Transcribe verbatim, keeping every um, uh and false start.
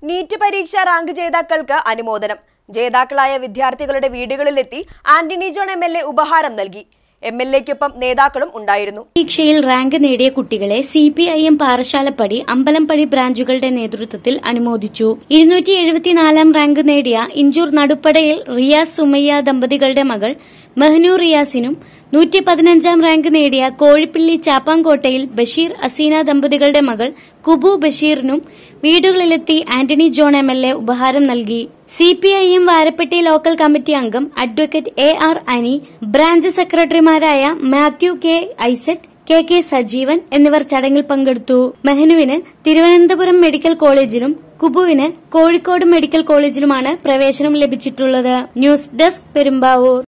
NEET പരീക്ഷ rank ജേതാക്കൾക്ക് അനുമോദനം. ജേതാക്കളായ വിദ്യാർത്ഥികളുടെ വീടുകളിലെത്തി Antony John M L A ഉപഹാരം നൽകി. എം എൽ എക്കൊപ്പം നേതാക്കളും ഉണ്ടായിരുന്നു. പരീക്ഷയിൽ റാങ്ക് നേടിയ കുട്ടികളെ C P I M Parashalappadi, Ambalampadi ബ്രാഞ്ചുകളുടെ നേതൃത്വത്തിൽ അനുമോദിച്ചു. ഇരുന്നൂറ്റി എഴുപത്തിനാലാം റാങ്ക് നേടിയ ഇഞ്ചൂർ നടുപ്പടയിൽ റിയാസ് സുമയ്യ ദമ്പതികളുടെ മകൾ മെഹ്നൂർ റിയാസിനും, നൂറ്റി പതിനഞ്ചാം റാങ്ക് നേടിയ കോഴിപ്പള്ളി ചാപ്പാങ്കോട്ടയിൽ ബഷീർ അസീന ദമ്പതികളുടെ മകൾ കുബു ബഷീറിനും വീടുകളിലെത്തി Antony John M L A ഉപഹാരം നൽകി. C P I M Varappetty local committee അംഗം advocate A R Ani, branch സെക്രട്ടറിമാരായ Mathew K Isaac, K K Sajeevan എന്നിവർ ചടങ്ങിൽ പങ്കെടുത്തു. മെഹനുവിന് തിരുവനന്തപുരം മെഡിക്കൽ കോളേജിലും കുബുവിന് കോഴിക്കോട് മെഡിക്കൽ കോളേജിലുമാണ് പ്രവേശനം ലഭിച്ചിട്ടുള്ളത്. News desk, Perumbavoor.